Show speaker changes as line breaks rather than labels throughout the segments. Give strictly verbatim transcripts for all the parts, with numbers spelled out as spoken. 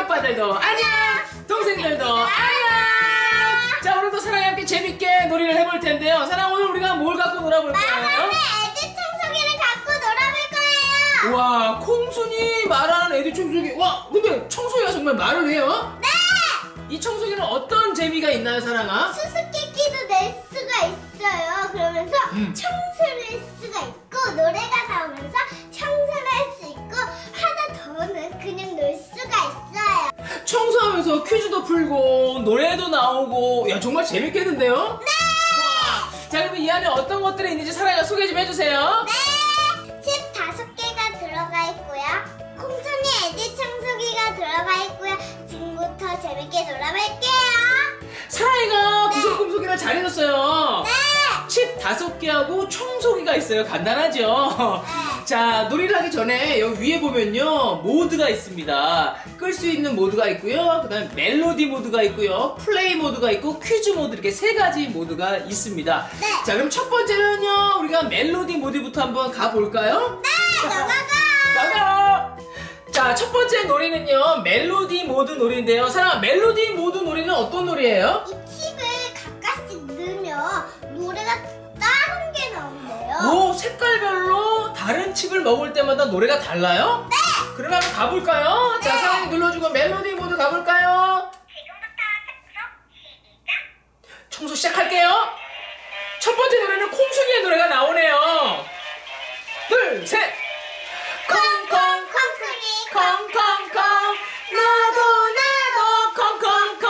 오빠들도 안녕. 동생들도 안녕. 자, 오늘도 사랑이 함께 재밌게 놀이를 해볼 텐데요. 사랑, 오늘 우리가 뭘 갖고 놀아볼 거예요?
말하는 애들 청소기를 갖고 놀아볼 거예요.
와, 콩순이 말하는 애들 청소기. 와, 근데 청소기가 정말 말을 해요?
네.
이 청소기는 어떤 재미가 있나요, 사랑아?
수수께끼도 낼 수가 있어요. 그러면서
음.
청소를 할 수가 있고 노래가 나오면서 청소를 할 수 있고 하나 더는 그냥 놀 수가 있어요.
청소하면서 퀴즈도 풀고 노래도 나오고, 야, 정말 재밌겠는데요?
네.
와. 자, 그러면 이 안에 어떤 것들이 있는지 사랑이가 소개 좀 해주세요.
네. 칩 다섯 개가 들어가 있고요. 콩순이 애들 청소기가 들어가 있고요. 지금부터 재밌게 놀아볼게요.
사랑이가
네.
구석금속이를 잘해줬어요.
네.
칩 다섯 개하고 청소기가 있어요. 간단하죠?
네.
자, 놀이를 하기 전에 여기 위에 보면요, 모드가 있습니다. 끌 수 있는 모드가 있고요, 그 다음에 멜로디 모드가 있고요, 플레이 모드가 있고, 퀴즈 모드, 이렇게 세 가지 모드가 있습니다.
네.
자, 그럼 첫 번째는요, 우리가 멜로디 모드부터 한번 가볼까요?
네. 넘어가.
가자! 자, 첫 번째 놀이는요, 멜로디 모드 놀이인데요. 사랑아, 멜로디 모드 놀이는 어떤 놀이예요?
이 칩을 가까씩 넣으면 노래가 다른 게 나온대요.
오, 색깔별로 다른 칩을 먹을 때마다 노래가 달라요?
네.
그럼 한번 가볼까요?
네.
자, 사랑이 눌러주고 멜로디 모드 가볼까요?
지금부터 청소 시작.
청소 시작할게요. 첫 번째 노래는 콩순이의 노래가 나오네요. 둘, 셋. 콩콩,
콩순이
콩콩콩. 나도, 나도, 콩콩콩.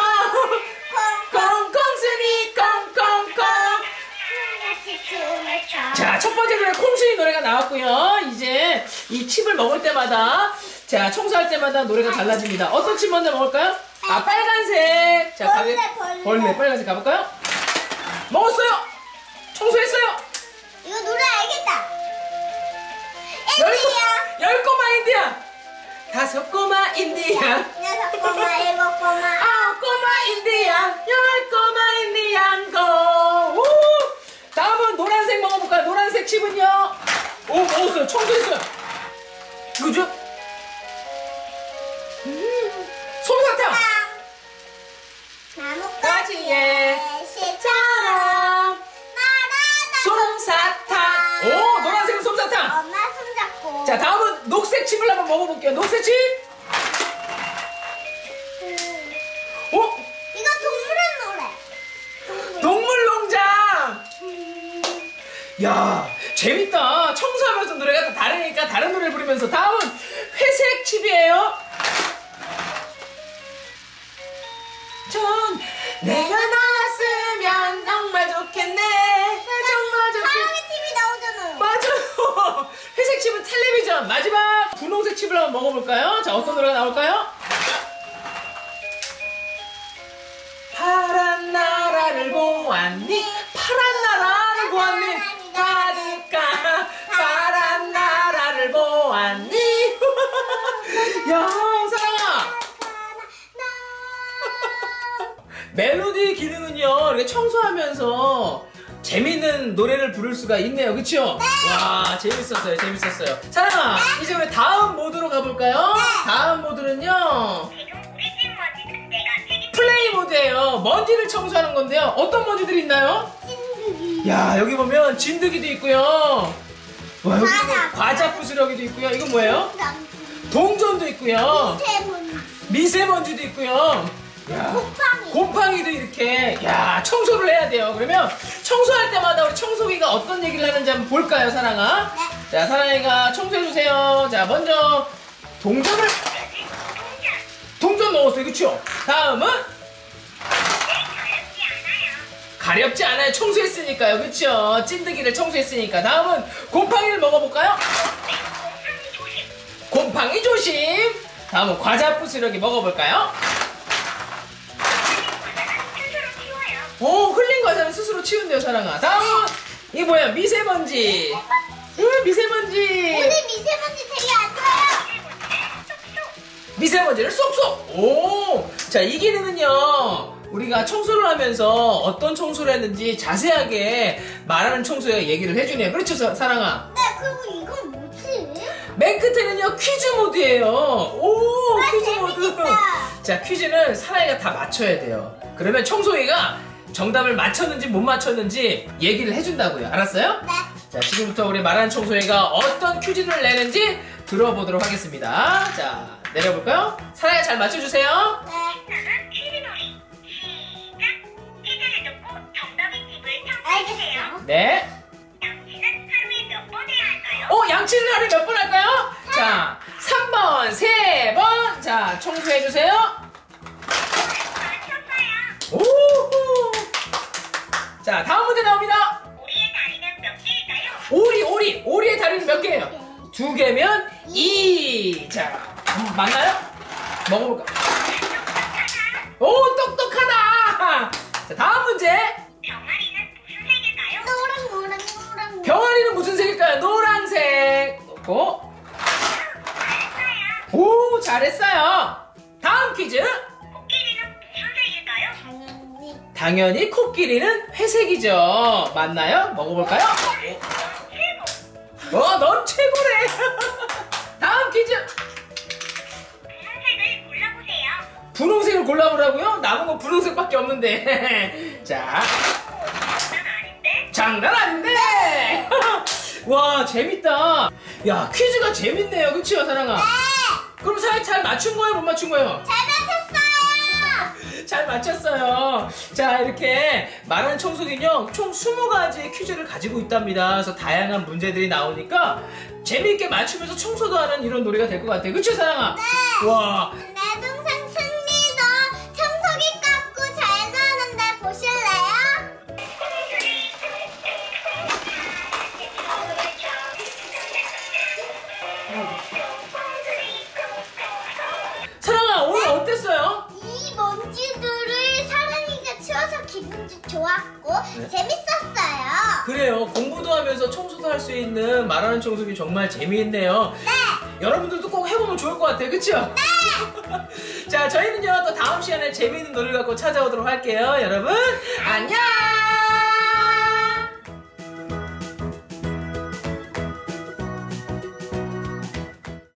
콩콩순이, 콩콩콩.
같이 춤을 춰.
자, 첫 번째 노래 콩순이 노래가 나왔고요. 이제 이 칩을 먹을 때마다, 자, 청소할 때마다 노래가 달라집니다. 어떤 칩 먼저 먹을까요? 아, 빨간색. 자,
벌레,
가게-
벌레.
벌레, 빨간색 가볼까요? 먹었어요. 청소했어요.
이거 노래 알겠다.
열,
인디야.
열 꼬마 인디안. 다섯 꼬마 인디안.
여섯 꼬마, 일곱 꼬마.
아홉 꼬마 인디안. 열 꼬마 인디안 고. 우! 다음은 노란색 먹어볼까요? 노란색 칩은요. 오, 먹었어요. 청소했어요. 그죠? 음, 솜사탕.
나뭇가지에 시처럼 날아다.
솜사탕. 오, 노란색은 솜사탕.
엄마 손잡고.
자, 다음은 녹색 칩을 한번 먹어볼게요. 녹색 칩.
음,
오,
이거 동물의 노래. 동물.
동물농장.
음,
야, 재밌다. 청소하면서 노래가 다 다르니까 다른 노래를 부르면서. 다음은 회색 칩이에요. 전 내가 나왔으면 정말 좋겠네. 정말 좋겠네.
사람의 팀이 나오잖아요.
맞아요. 회색 칩은 텔레비전. 마지막 분홍색 칩을 한번 먹어볼까요? 자, 어떤 노래가 나올까요? 파란 나라를 보았니? 파란 나라를 보았니? 가득한 파란 나라를 보았니? 야, 사랑아. 멜로디 기능은요, 이렇게 청소하면서 재밌는 노래를 부를 수가 있네요. 그쵸? 와, 재밌었어요. 재밌었어요. 사랑아, 이제 우리 다음 모드로 가볼까요? 다음 모드는요,
지금 우리 집 먼지는 내가 책임.
플레이 모드예요. 먼지를 청소하는 건데요. 어떤 먼지들이 있나요?
찐득이.
야, 여기 보면 진드기도 있고요. 와, 여기
과자.
과자 부스러기도 있고요. 이건 뭐예요?
곰팡이.
동전도 있고요.
미세먼지.
미세먼지도 있고요. 야,
곰팡이.
곰팡이도 이렇게, 야, 청소를 해야 돼요. 그러면 청소할 때마다 우리 청소기가 어떤 얘기를 하는지 한번 볼까요, 사랑아?
네.
자, 사랑이가 청소해주세요. 자, 먼저 동전을, 동전 넣었어요. 그쵸? 다음은 가렵지 않아요. 청소했으니까요. 그쵸? 찐득이를 청소했으니까. 다음은 곰팡이를 먹어볼까요? 곰팡이 조심. 다음은 과자 부스러기 먹어볼까요? 오, 흘린 과자는 스스로 치운대요, 사랑아. 다음은 이게 뭐야? 미세먼지. 으, 미세먼지.
오늘 미세먼지 되게 안 좋아요.
미세먼지를 쏙쏙. 오, 자, 이 기능은요, 우리가 청소를 하면서 어떤 청소를 했는지 자세하게 말하는 청소에 얘기를 해주네요. 그렇죠, 사, 사랑아?
네, 그리고 이건 뭐지?
맨 끝에는요 퀴즈 모드예요. 오,
아,
퀴즈 모드.
재밌겠다.
자, 퀴즈는 사랑이가 다 맞춰야 돼요. 그러면 청소이가 정답을 맞췄는지 못 맞췄는지 얘기를 해준다고요. 알았어요?
네.
자, 지금부터 우리 말하는 청소이가 어떤 퀴즈를 내는지 들어보도록 하겠습니다. 자, 내려볼까요? 사랑이 잘 맞춰주세요.
네.
신나는 퀴즈놀이 시작! 퀴즈를 듣고 정답의 집을 탐구해주세요.
알겠어요.
네.
양치는 하루에 몇 번 해야 할까요?
어, 양치는 하루에 몇 번 할까요? 자, 삼 번, 세 번. 자, 청소해주세요.
맞췄어요.
오. 자, 다음 문제 나옵니다.
우리의 다리는 몇 개일까요?
오리, 오리, 오리의 다리는 몇 개예요? 두 개면 이. 자, 음, 맞나요? 먹어볼까? 오, 똑똑하다. 자, 다음 문제.
병아리는 무슨 색일까요?
노랑 노랑 노랑.
병아리는 무슨 색일까요? 노란색. 놓고.
잘했어요.
오, 잘했어요. 다음 퀴즈.
코끼리는 무슨 색일까요?
당연히.
당연히 코끼리는 회색이죠. 맞나요? 먹어볼까요?
최고!
어, 넌 최고래. 다음 퀴즈.
분홍색을 골라보세요.
분홍색을 골라보라고요? 남은 건 분홍색밖에 없는데. 자,
장난 아닌데?
장난 아닌데. 와, 재밌다. 야, 퀴즈가 재밌네요. 그치요, 사랑아?
네.
그럼 사랑이 잘 맞춘 거예요? 못 맞춘 거예요?
잘 맞췄어요.
잘 맞췄어요. 자, 이렇게 말하는 청소기는요 총 스무 가지의 퀴즈를 가지고 있답니다. 그래서 다양한 문제들이 나오니까 재미있게 맞추면서 청소도 하는 이런 놀이가 될 것 같아요. 그치, 사랑아?
네.
와,
내 동생 승리도 청소기 갖고 잘 노는데 보실래요?
사랑아, 오늘 어땠어요?
이 먼지들을 사랑이가 치워서 기분도 좋았고
네.
재밌었어요.
그래요. 공부도 하면서 청소도 할 수 있는 말하는 청소기 정말 재미있네요.
네.
여러분들도 꼭 해보면 좋을 것 같아요. 그쵸? 네. 자, 저희는요 또 다음 시간에 재미있는 놀이를 갖고 찾아오도록 할게요. 여러분, 안녕!